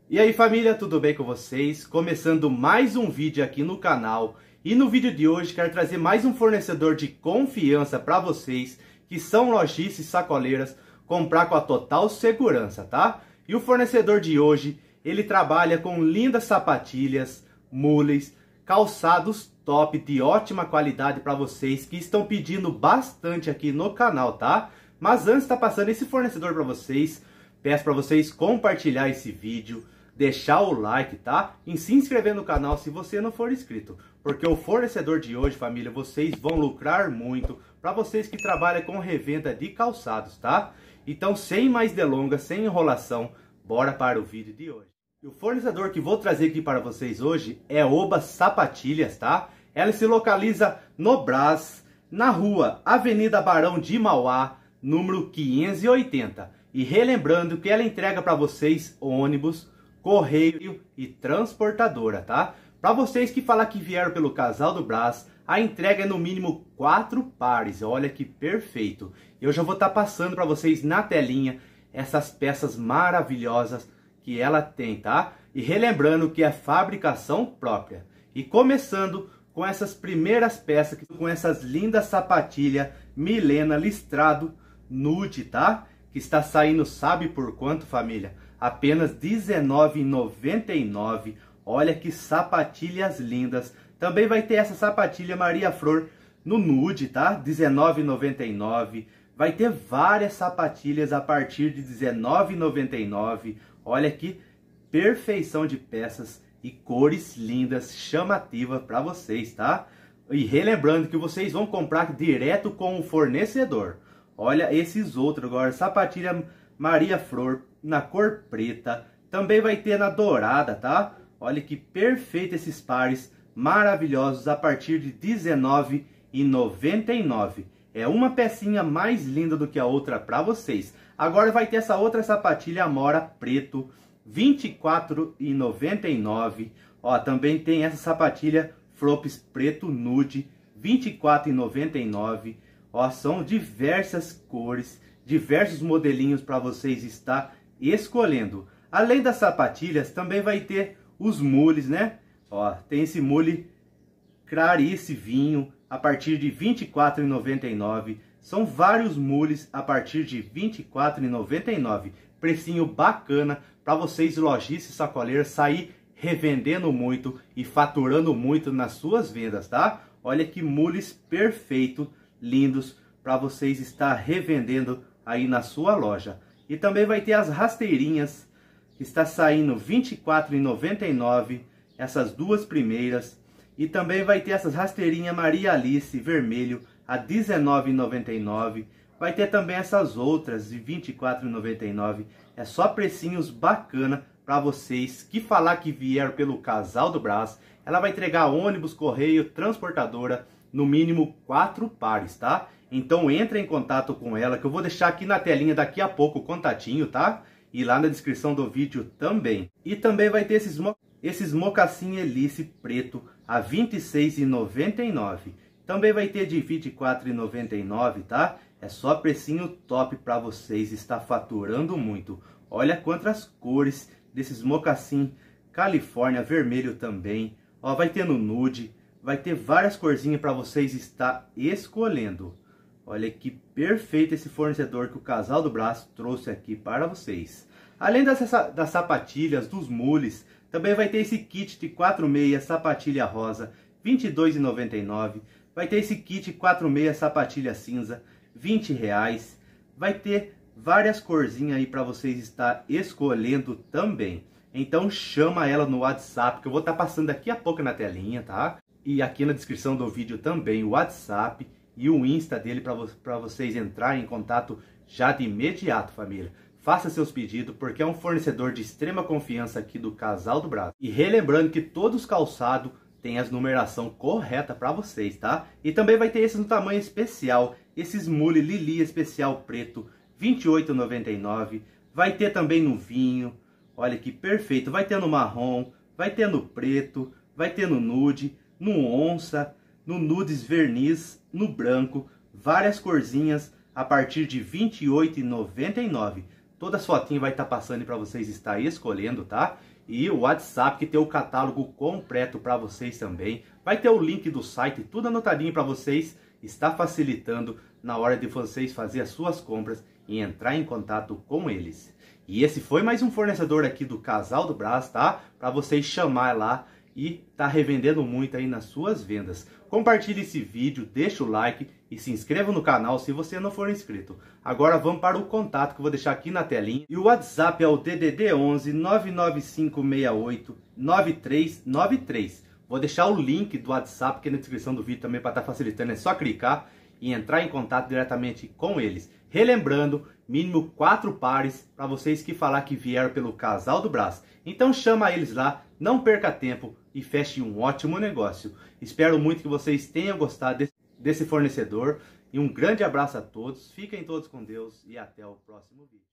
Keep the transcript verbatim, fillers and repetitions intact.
E aí família, tudo bem com vocês? Começando mais um vídeo aqui no canal. E no vídeo de hoje quero trazer mais um fornecedor de confiança para vocês que são lojistas e sacoleiras comprar com a total segurança, tá? E o fornecedor de hoje, ele trabalha com lindas sapatilhas, mules, calçados top de ótima qualidade para vocês que estão pedindo bastante aqui no canal, tá? Mas antes de estar passando esse fornecedor para vocês, peço para vocês compartilhar esse vídeo, deixar o like, tá? E se inscrever no canal se você não for inscrito. Porque o fornecedor de hoje, família, vocês vão lucrar muito para vocês que trabalham com revenda de calçados, tá? Então, sem mais delongas, sem enrolação, bora para o vídeo de hoje. E o fornecedor que vou trazer aqui para vocês hoje é Oba Sapatilhas, tá? Ela se localiza no Brás, na rua Avenida Barão de Mauá, número quinhentos e oitenta. E relembrando que ela entrega para vocês ônibus, correio e transportadora, tá? Para vocês que falar que vieram pelo Casal do Brás, a entrega é no mínimo quatro pares. Olha que perfeito. Eu já vou estar passando para vocês na telinha essas peças maravilhosas que ela tem, tá? E relembrando que é fabricação própria. E começando com essas primeiras peças, com essas lindas sapatilhas Milena listrado nude, tá? Que está saindo, sabe por quanto, família? Apenas dezenove reais e noventa e nove centavos. Olha que sapatilhas lindas. Também vai ter essa sapatilha Maria Flor no nude, tá? dezenove reais e noventa e nove centavos. Vai ter várias sapatilhas a partir de dezenove reais e noventa e nove centavos. Olha que perfeição de peças e cores lindas, chamativas para vocês, tá? E relembrando que vocês vão comprar direto com o fornecedor. Olha esses outros agora, sapatilha Maria Flor na cor preta, também vai ter na dourada, tá? Olha que perfeito esses pares maravilhosos a partir de dezenove reais e noventa e nove centavos. É uma pecinha mais linda do que a outra para vocês. Agora vai ter essa outra sapatilha Amora preto, vinte e quatro reais e noventa e nove centavos. Ó, também tem essa sapatilha Flops preto nude, vinte e quatro reais e noventa e nove centavos. Ó, são diversas cores, diversos modelinhos para vocês estar escolhendo. Além das sapatilhas, também vai ter os mules, né? Ó, tem esse mule Clarice Vinho a partir de vinte e quatro reais e noventa e nove centavos. São vários mules a partir de vinte e quatro reais e noventa e nove centavos. Precinho bacana para vocês lojistas e sacoleiros sair revendendo muito e faturando muito nas suas vendas, tá? Olha que mules perfeitos, lindos para vocês estar revendendo aí na sua loja. E também vai ter as rasteirinhas que está saindo vinte e quatro reais e noventa e nove centavos, essas duas primeiras. E também vai ter essas rasteirinhas Maria Alice vermelho a dezenove reais e noventa e nove centavos. Vai ter também essas outras de vinte e quatro reais e noventa e nove centavos. É só precinhos bacana para vocês que falar que vieram pelo Casal do Brás. Ela vai entregar ônibus, correio, transportadora, no mínimo quatro pares, tá? Então entra em contato com ela, que eu vou deixar aqui na telinha daqui a pouco o contatinho, tá? E lá na descrição do vídeo também. E também vai ter esses, mo esses mocassim Elice preto a vinte e seis reais e noventa e nove centavos. Também vai ter de vinte e quatro reais e noventa e nove centavos, tá? É só precinho top para vocês estar faturando muito. Olha quantas cores desses mocassim Califórnia vermelho também. Ó, vai ter no nude. Vai ter várias corzinhas para vocês estar escolhendo. Olha que perfeito esse fornecedor que o Casal do Brás trouxe aqui para vocês. Além das, das sapatilhas, dos mules, também vai ter esse kit de quatro meias sapatilha rosa, vinte e dois reais e noventa e nove centavos. Vai ter esse kit quatro meias sapatilha cinza, vinte reais. Vai ter várias corzinhas aí para vocês estar escolhendo também. Então chama ela no WhatsApp, que eu vou estar passando daqui a pouco na telinha, tá? E aqui na descrição do vídeo também o WhatsApp e o Insta dele para vo vocês entrarem em contato já de imediato, família. Faça seus pedidos, porque é um fornecedor de extrema confiança aqui do Casal do Brás. E relembrando que todos os calçados têm as numeração correta para vocês, tá? E também vai ter esses no tamanho especial, esses mule Lili especial preto, vinte e oito reais e noventa e nove centavos. Vai ter também no vinho, olha que perfeito. Vai ter no marrom, vai ter no preto, vai ter no nude, no onça, no nudes verniz, no branco, várias corzinhas a partir de vinte e oito reais e noventa e nove centavos. Todas as fotinhas vai estar passando para vocês estar escolhendo, tá? e o WhatsApp, que tem o catálogo completo para vocês também. Vai ter o link do site, tudo anotadinho para vocês. Está facilitando na hora de vocês fazer as suas compras e entrar em contato com eles. E esse foi mais um fornecedor aqui do Casal do Brás, tá? Para vocês chamar lá e tá revendendo muito aí nas suas vendas. Compartilhe esse vídeo, deixa o like e se inscreva no canal se você não for inscrito. Agora vamos para o contato que eu vou deixar aqui na telinha. E o WhatsApp é o D D D onze nove nove cinco seis oito nove três nove três. Vou deixar o link do WhatsApp aqui na descrição do vídeo também para estar facilitando. É só clicar e entrar em contato diretamente com eles. Relembrando, mínimo quatro pares para vocês que falar que vieram pelo Casal do Brás. Então chama eles lá, não perca tempo e feche um ótimo negócio. Espero muito que vocês tenham gostado desse, desse fornecedor. E um grande abraço a todos, fiquem todos com Deus e até o próximo vídeo.